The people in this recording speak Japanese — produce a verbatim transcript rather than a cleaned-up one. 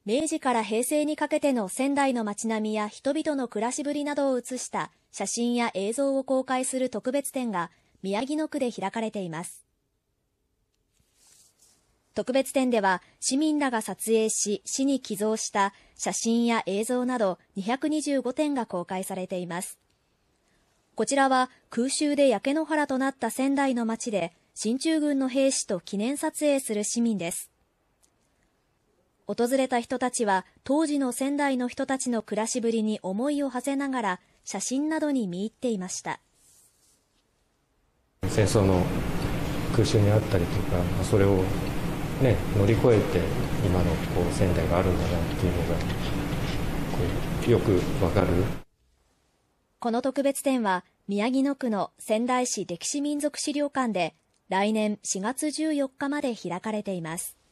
明治から平成にかけての仙台の街並みや人々の暮らしぶりなどを写した写真や映像を公開する特別展が宮城野区で開かれています。特別展では市民らが撮影し、市に寄贈した写真や映像などにひゃくにじゅうごてんが公開されています。こちらは空襲で焼け野原となった仙台の街で進駐軍の兵士と記念撮影する市民です。訪れた人たちは当時の仙台の人たちの暮らしぶりに思いを馳せながら写真などに見入っていました。 戦争の空襲にあったりとか、それを、ね、乗り越えて今のこう仙台があるんだなっていうのがこうよくわかる。 この特別展は宮城野区の仙台市歴史民俗資料館で来年しがつじゅうよっかまで開かれています。